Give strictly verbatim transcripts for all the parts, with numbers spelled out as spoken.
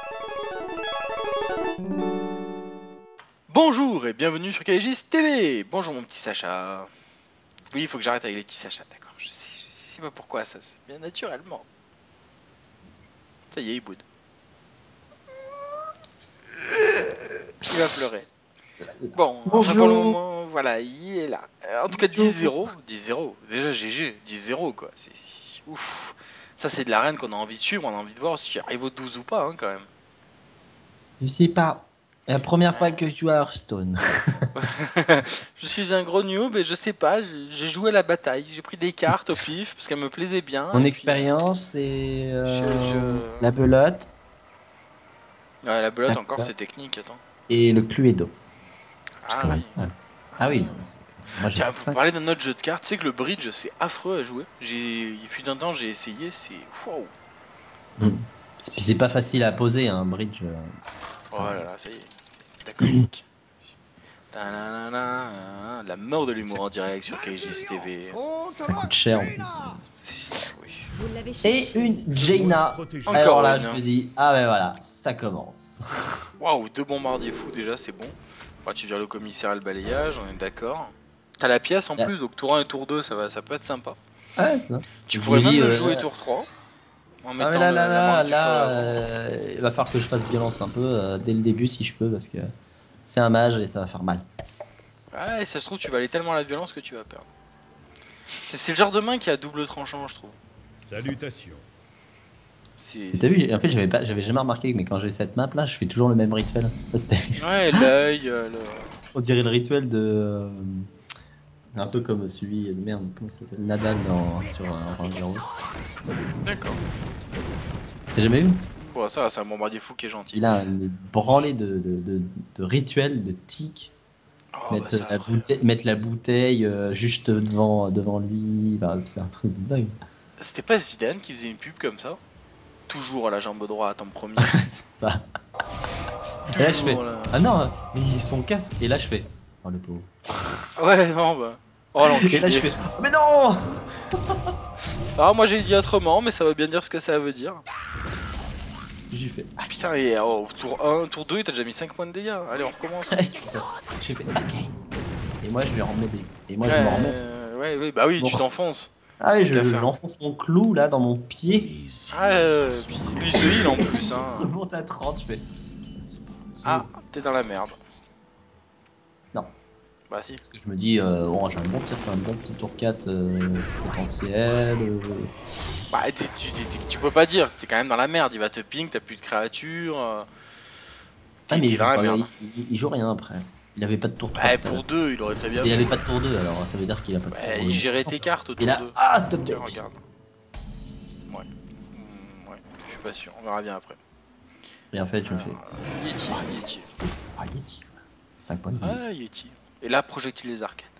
Bonjour et bienvenue sur K G S T V. Bonjour mon petit Sacha. Oui, il faut que j'arrête avec les petits Sacha, d'accord. Je sais, je sais pas pourquoi ça, c'est bien naturellement. Ça y est, il boude. Il va pleurer. Bon, enfin pour le moment, voilà, il est là. Euh, En tout cas, dix zéro. dix zéro. Déjà, G G. dix zéro, quoi. C'est ouf. Ça, c'est de l'arène qu'on a envie de suivre. On a envie de voir si il arrive au douze ou pas, hein, quand même. Je sais pas. La première fois que je joue à Hearthstone. Je suis un gros noob et je sais pas, j'ai joué à la bataille, j'ai pris des cartes au pif parce qu'elles me plaisaient bien. Mon et expérience et euh, je- je- la belote puis... Ouais, la belote D'accord. encore c'est technique, attends. et le Cluedo. C'est Ah quand même oui. pas mal. Ah oui. Moi, j'ai Tiens, pas vous ça. parlez d'un autre jeu de cartes, tu sais que le bridge c'est affreux à jouer. J'ai... Il fut un temps, j'ai essayé, c'est... Waouh. Mm. C'est- Puis c'est pas facile à poser un bridge. euh. Oh là là, ça y est, c'est d'accord. Ta-na-na-na, La mort de l'humour en direct sur K G S T V. Ça coûte cher. C'est- oui. Et une Jaina. Encore Alors là, une. je me dis, ah ben voilà, ça commence. Waouh, deux bombardiers fous déjà, c'est bon. Bah, tu vires le commissaire et le balayage, on est d'accord. T'as la pièce en Là. plus, donc tour un et tour deux, ça, va, ça peut être sympa. Ouais, c'est ça. Tu Je pourrais me même dis, le euh, jouer là- tour trois. En Ah mettant mais là, le- là, la là, main du là, feu. euh, il va falloir que je fasse violence un peu euh, dès le début si je peux parce que c'est un mage et ça va faire mal. Ouais, ça se trouve, tu vas aller tellement à la violence que tu vas perdre. C'est c'est le genre de main qui a double tranchant, je trouve. Salutations. C'est. T'as vu, en fait, j'avais pas, j'avais jamais remarqué, mais quand j'ai cette map là, je fais toujours le même rituel. Ça, c'était- Ouais, l'œil, euh, le. On dirait le rituel de. euh, Un peu comme celui de merde, comment ça s'appelle Nadal dans, sur un Roland Garros. D'accord. T'as jamais vu? Bon, ça, c'est un bombardier fou qui est gentil. Il a une branlée de, de, de, de rituels, de tics. Oh, mettre, bah, ça, la après. bouteille, mettre la bouteille euh, juste devant, devant lui. Enfin, c'est un truc de dingue. C'était pas Zidane qui faisait une pub comme ça? Toujours à la jambe droite en premier. C'est ça. Et là, je fais. Toujours, là. Ah non, mais son casque. Et là, je fais. Oh le pauvre. Ouais, non, bah. Oh l'enculé. Et là, je fais. Oh, mais non! Ah, moi j'ai dit autrement, mais ça veut bien dire ce que ça veut dire. J'ai fait. Ah putain, et oh, tour un, tour deux, t'as déjà mis cinq points de dégâts. Allez, on recommence. J'ai fait. Ok. Et moi, je lui remets des. Et moi, je Ouais, me remets. euh, ouais, ouais, bah oui, Bon. tu t'enfonces. Ah oui, je, Qu'à je- faire. j'enfonce mon clou là dans mon pied. Ah, euh, puis lui il se heal en plus, Il se hein. monte à trente, je fais. Ah, t'es dans la merde. Non. Bah si. Parce que je me dis, euh, oh, j'ai un bon petit, un bon petit tour quatre euh, potentiel. euh. Bah t'es- tu, t'es- t'es- tu peux pas dire, t'es quand même dans la merde. Il va te ping, t'as plus de créatures. euh, T'es Ah, mais t'es il joue, dans la pas- merde. il- il- il joue rien après. Il avait pas de tour trois. Ouais, tout à pour l'heure. deux, il aurait très bien Il fait. avait pas de tour deux, alors ça veut dire qu'il a pas de tour Ouais, deux. il gérait tes cartes au Et tour là, deux. ah, top Tiens, deck. regarde. Ouais. Hmm, ouais, je suis pas sûr, on verra bien après. Et en fait, je me fais. Euh, Yeti, Yeti. Ah, Yeti quoi. cinq points de vie. Ah, Yeti. Et là, projectile les arcades.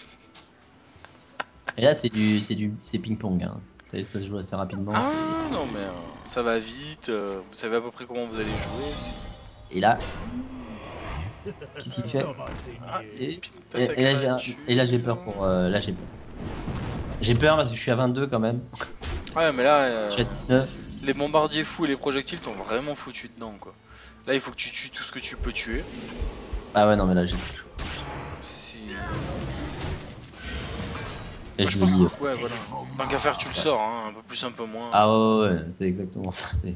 Et là, c'est du, c'est du, c'est ping-pong. Hein. T'as vu, ça se joue assez rapidement. Ah c'est- non, mais euh, ça va vite, euh, vous savez à peu près comment vous allez jouer. c'est- Et là, qu'est-ce qu'il fait? Ah, Et, puis, pas et- sa et là, j'ai, créature. et là, j'ai peur pour. euh, là, j'ai peur. J'ai peur parce que je suis à vingt-deux quand même. Ouais, mais là, euh, Je suis à dix-neuf. les bombardiers fous et les projectiles t'ont vraiment foutu dedans, quoi. Là, il faut que tu tues tout ce que tu peux tuer. Ah ouais, non, mais là, j'ai plus chaud. C'est- Et Moi, je je me pense dis. euh, que, ouais, voilà. Tant qu'à faire, tu le sors, hein, un peu plus, un peu moins. Ah ouais, ouais, ouais, c'est exactement ça. C'est...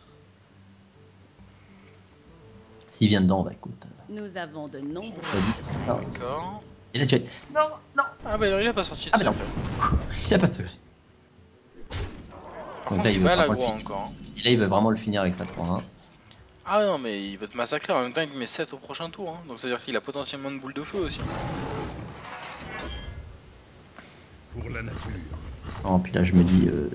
S'il vient dedans, bah écoute. euh, Nous avons de nombreux. ça dit- ah, c'est- D'accord. Et là, tu fais. Non, non, Ah, bah non, il a pas sorti de Ah, mais non. secret. il a pas de secret. Par Donc contre, là, il il va veut à pas l'aggro le finir. encore. hein. Et là, il veut vraiment le finir avec sa trois un. Ah non, mais il va te massacrer en même temps, il te met sept au prochain tour. Hein. Donc, ça veut dire qu'il a potentiellement une boule de feu aussi. Pour la nature. Non, puis là, je me dis. Euh...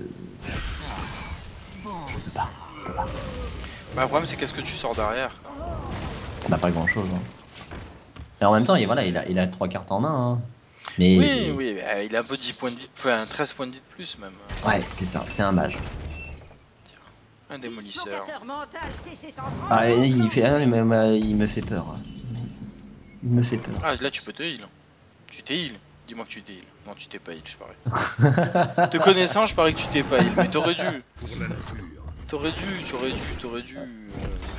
Bah, Bah, le problème, c'est qu'est-ce que tu sors derrière. on n'a pas grand chose. Hein. Et en même temps, il, voilà, il, a, il a trois cartes en main. Hein. Mais. Oui, oui, euh, il a un peu dix points de vie, enfin treize points de vie de plus même. Ouais, c'est ça, c'est un mage. Un démolisseur. Ah, il, fait, ah, il, me, il me fait peur. hein. Il me fait peur. Ah, là, tu peux te heal. Tu t'es heal. Dis-moi que tu t'es heal. Non, tu t'es pas heal, je parie. Te connaissant, je parie que tu t'es pas heal, mais t'aurais dû. Pour la nature. T'aurais dû, t'aurais dû, t'aurais dû. euh,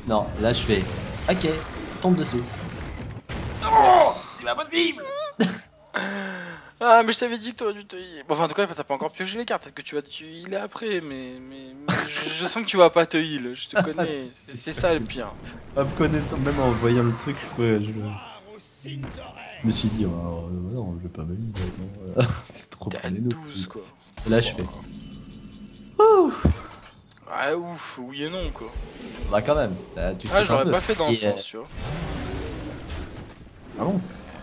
Non, là je fais. Ok, tombe dessous. Oh, c'est pas possible. Ah, mais je t'avais dit que t'aurais dû te heal. Bon, enfin, en tout cas, t'as pas encore pioché les cartes, peut-être que tu vas te healer après, mais, mais, mais je, je sens que tu vas pas te heal, je te connais, c'est c'est ça le pire. En me connaissant, même en voyant le truc, je, je, je me suis dit, oh, non, je vais pas me heal, non, euh, c'est trop T'es à prendre les notes. douze, quoi. Et là je fais. Ah, ouf, oui et non, quoi. Bah quand même, ça, tu Ah, stresses je un l'aurais peu. pas fait dans Et, ce euh, sens, tu vois. Ah bon?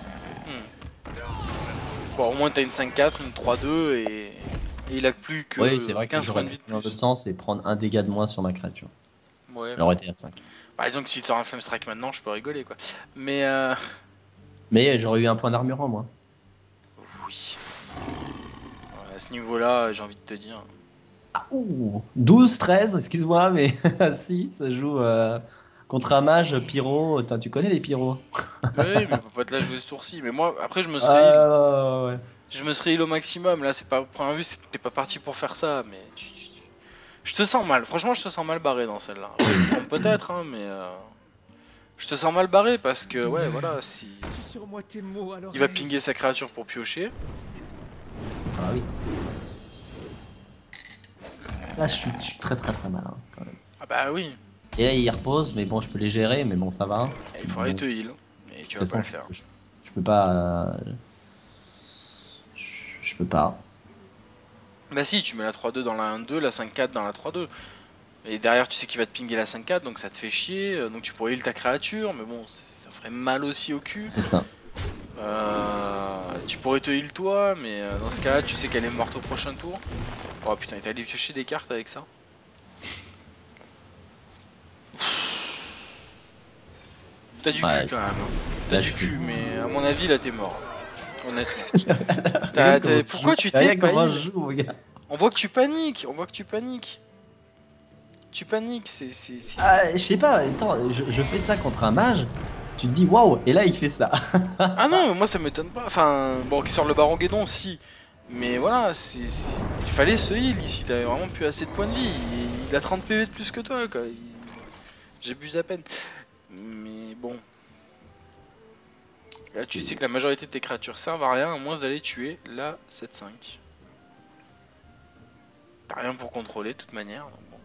Bon, au moins t'as une cinq quatre, une trois deux, et... et il a plus que Oui, c'est vrai que quinze points j'aurais de pu vie de faire dans l'autre plus. sens et prendre un dégât de moins sur ma créature. Ouais, Elle aurait été à cinq. par exemple, si t'auras un Flame Strike maintenant, je peux rigoler, quoi. Mais, euh... Mais j'aurais eu un point d'armure en moins. oui. Ouais, à ce niveau-là, j'ai envie de te dire... Ah, ouh, douze, treize, excuse-moi, mais si, ça joue euh, contre un mage pyro. Putain, tu connais les pyros? Oui, mais on peut pas te la jouer ce tour-ci. Mais moi, après, je me serais heal. Ah ouais. Je me serais heal au maximum. Là, c'est pas, première vue, c'est- t'es pas parti pour faire ça. Mais tu- tu- tu- je te sens mal. Franchement, je te sens mal barré dans celle-là. Après, je me trompe peut-être, hein, mais euh, je te sens mal barré parce que, ouais, voilà, si Sur moi tes mots à il va l'oreille. pinguer sa créature pour piocher. Ah oui. Là, je suis, je suis très très très mal hein, quand même. Ah bah oui. Et là, il repose, mais bon, je peux les gérer, mais bon, ça va. Et il faudrait Bon, te heal. Mais de tu toute vas façon, pas le je, faire. je, je peux pas. euh, je, je peux pas. Bah si, tu mets la trois deux dans la un deux, la cinq quatre dans la trois deux. Et derrière, tu sais qu'il va te pinguer la cinq quatre, donc ça te fait chier. euh, Donc tu pourrais heal ta créature, mais bon, ça ferait mal aussi au cul. C'est ça. Euh, tu pourrais te heal toi, mais euh, dans ce cas-là, tu sais qu'elle est morte au prochain tour. Oh putain, t'es allé piocher des cartes avec ça. T'as du Ouais. cul quand même. hein. Là, T'as je du suis- cul, mais à mon avis, là t'es mort. Honnêtement. T'as- Regarde t'as- comment Pourquoi je tu joue. t'es Regarde pas comment heal? je joue, mon gars. On voit que tu paniques, on voit que tu paniques. Tu paniques, c'est... c'est- c'est- Ah, je sais pas, attends, je, je fais ça contre un mage, tu te dis waouh, et là il fait ça. Ah non, moi ça m'étonne pas. Enfin, bon, qui sort le baron Guédon, si. Mais voilà, c'est, c'est- il fallait ce heal ici. T'avais vraiment plus assez de points de vie. Il, il a trente P V de plus que toi, quoi. Il- J'abuse à peine. Mais bon. Là, tu C'est- sais que la majorité de tes créatures servent à rien, à moins d'aller tuer la sept cinq. T'as rien pour contrôler, de toute manière. Donc bon.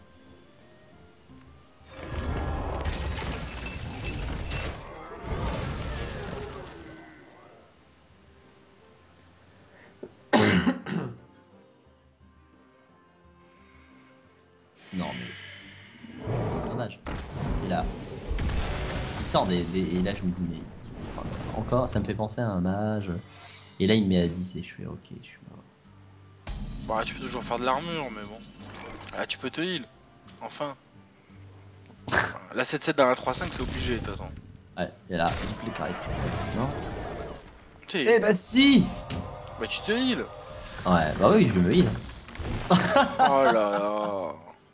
Non mais. Un mage. Et là. Il sort des, des- Et là je me dis, mais. Encore, ça me fait penser à un mage. Et là il me met à dix et je fais ok, je suis mort. Bah, tu peux toujours faire de l'armure, mais bon. Ah, tu peux te heal. Enfin. Enfin, la sept sept dans la trois cinq, c'est obligé, de toute façon. Ouais, et là, double carré. Non? Tu sais, Eh bah si! bah, tu te heal. Ouais, bah oui, je me heal. Oh là là.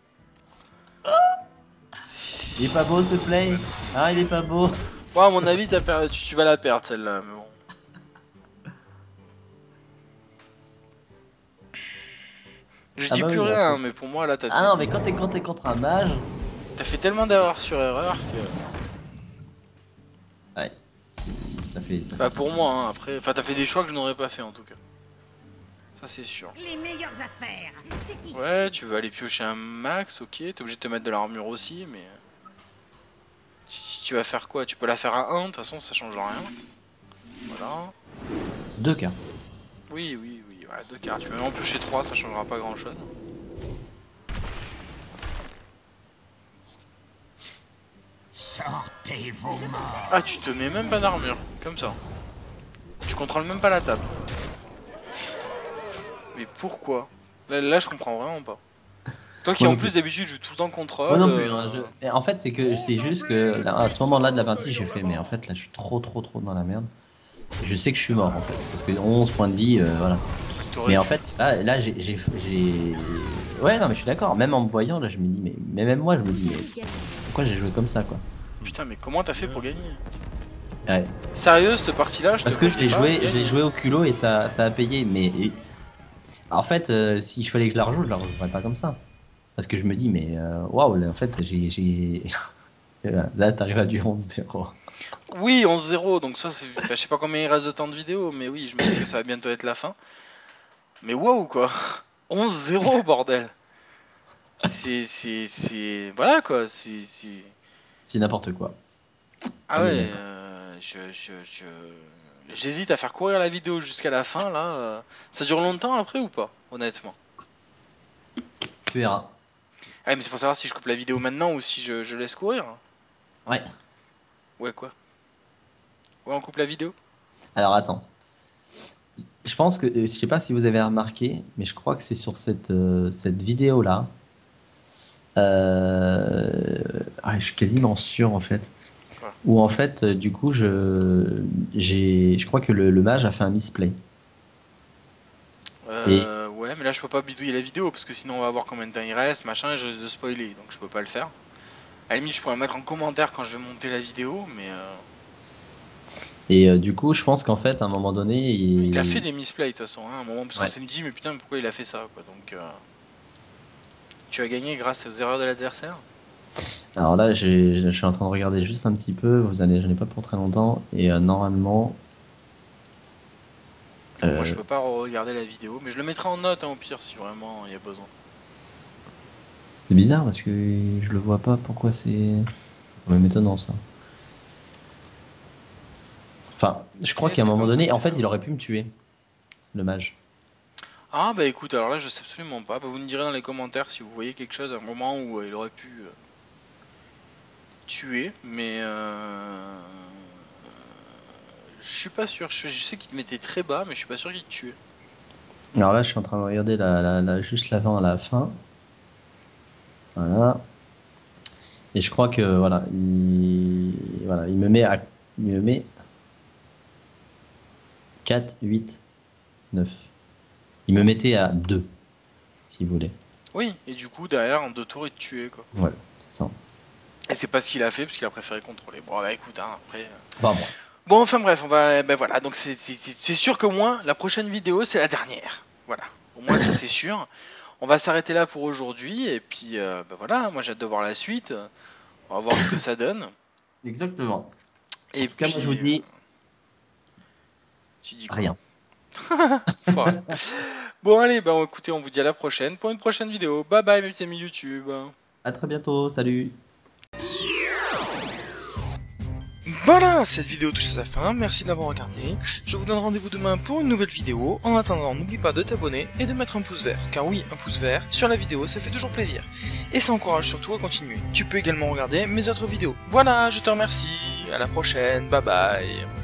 Il est pas beau ce play? Ah, il est pas beau. Bon, à mon avis, t'as perdu, tu, tu vas la perdre celle-là, mais bon. Je Ah dis bah plus oui, rien, d'accord. hein, mais pour moi là, t'as Ah non, mais quand t'es quand t'es contre un mage. t'as fait tellement d'erreurs sur erreurs que. Ouais, c'est- ça fait. Ça Bah, fait- pour moi, hein, après. Enfin, t'as fait des choix que je n'aurais pas fait en tout cas. Ça, c'est sûr. Les meilleures affaires, c'est ici. Ouais, tu veux aller piocher un max, ok. T'es obligé de te mettre de l'armure aussi, mais. Tu, tu vas faire quoi? Tu peux la faire à un, de toute façon, ça change rien. Voilà. Deux cartes. Oui, oui, oui, ouais, deux cartes. Tu peux même en piocher trois, ça changera pas grand chose. Sortez vos morts. Ah, tu te mets même pas d'armure, comme ça. Tu contrôles même pas la table. Mais pourquoi? Là, là, je comprends vraiment pas. Toi qui Moi en non plus plus. d'habitude joue tout le temps contrôle. Moi non plus. euh, Hein, je- mais en fait, c'est que c'est juste que là, à ce moment-là de la partie, j'ai fait, mais en fait, là, je suis trop, trop, trop dans la merde. Je sais que je suis mort en fait, parce que onze points de vie, euh, voilà. t'aurais Mais pu- en fait, là, là j'ai, j'ai, j'ai- ouais, non, mais je suis d'accord. Même en me voyant, là, je me dis, mais, mais même moi, je me dis, mais pourquoi j'ai joué comme ça, quoi. Putain, mais comment t'as fait pour gagner? Ouais. Sérieux, cette partie-là, je te Parce que je l'ai voyais pas joué, je l'ai gagner. joué au culot et ça, ça a payé. Mais et- en fait, euh, si je fallait que je la rejoue, je la rejouerais pas comme ça. Parce que je me dis, mais euh, waouh, là, en fait, j'ai, j'ai, Et là, là t'arrives à du onze zéro. Oui, onze zéro, donc ça, c'est... Enfin, je sais pas combien il reste de temps de vidéo, mais oui, je me dis que ça va bientôt être la fin. Mais waouh, quoi. onze zéro, bordel. C'est... c'est... c'est... Voilà, quoi. C'est... c'est... C'est n'importe quoi. Ah On est ouais, d'accord. euh, je... je... je... J'hésite à faire courir la vidéo jusqu'à la fin, là. euh. Ça dure longtemps après ou pas, honnêtement? Tu verras. Ah, mais c'est pour savoir si je coupe la vidéo maintenant ou si je, je laisse courir. Ouais. Ouais, quoi? Ouais, on coupe la vidéo? Alors attends. Je pense que, euh, je sais pas si vous avez remarqué, mais je crois que c'est sur cette, euh, cette vidéo-là. Euh... Ah, je suis quasiment sûr en fait. Quoi? Où en fait, euh, du coup, je, j'ai, je crois que le, le mage a fait un misplay. Et Euh, ouais, mais là je peux pas bidouiller la vidéo parce que sinon on va voir combien de temps il reste, machin, et je risque de spoiler, donc je peux pas le faire. À la limite, je pourrais mettre en commentaire quand je vais monter la vidéo, mais euh, Et euh, du coup, je pense qu'en fait, à un moment donné, il a il... fait des misplays de toute façon, hein, à un moment, parce qu'on Ouais. s'est dit, mais putain, mais pourquoi il a fait ça, quoi. Donc, euh, tu as gagné grâce aux erreurs de l'adversaire. Alors là, j'ai- je suis en train de regarder juste un petit peu. Vous allez, je n'ai pas pour très longtemps. Et euh, normalement, Bon, moi je euh, peux pas regarder la vidéo, mais je le mettrai en note, hein, au pire, si vraiment il y a besoin. c'est bizarre parce que je le vois pas. Pourquoi c'est quand même étonnant ça. Enfin, je crois qu'à Qu'est-ce un que t'es moment en train donné, de en fait, faire? il aurait pu me tuer, le mage. Ah bah écoute, alors là je sais absolument pas, bah, vous me direz dans les commentaires si vous voyez quelque chose à un moment où euh, il aurait pu euh, tuer, mais euh... je suis pas sûr, je, je sais qu'il te mettait très bas, mais je suis pas sûr qu'il te tuait. Alors là, je suis en train de regarder la, la- la- juste l'avant à la fin. Voilà. Et je crois que voilà, il, voilà, il me met à, il me met quatre, huit, neuf. Il me mettait à deux, si vous voulez. Oui, et du coup derrière en deux tours il te tuait quoi. Ouais, c'est ça. Et c'est pas ce qu'il a fait parce qu'il a préféré contrôler. Bon bah écoute, hein, après... euh. Enfin bon. Bon enfin bref, on va... Ben voilà, donc c'est c'est- c'est sûr que moi, la prochaine vidéo c'est la dernière. Voilà, au moins ça c'est sûr. On va s'arrêter là pour aujourd'hui, et puis euh, ben voilà, moi j'ai hâte de voir la suite. On va voir ce que ça donne. Exactement. En Et tout cas, moi, puis... je vous euh, dis Tu dis quoi? rien. Foiré. Bon allez, bah écoutez, on vous dit à la prochaine pour une prochaine vidéo. Bye bye mes petits amis YouTube. À très bientôt. Salut. Voilà, cette vidéo touche à sa fin, merci de l'avoir regardé. Je vous donne rendez-vous demain pour une nouvelle vidéo. En attendant, n'oublie pas de t'abonner et de mettre un pouce vert. Car oui, un pouce vert sur la vidéo, ça fait toujours plaisir. Et ça encourage surtout à continuer. Tu peux également regarder mes autres vidéos. Voilà, je te remercie. À la prochaine. Bye bye.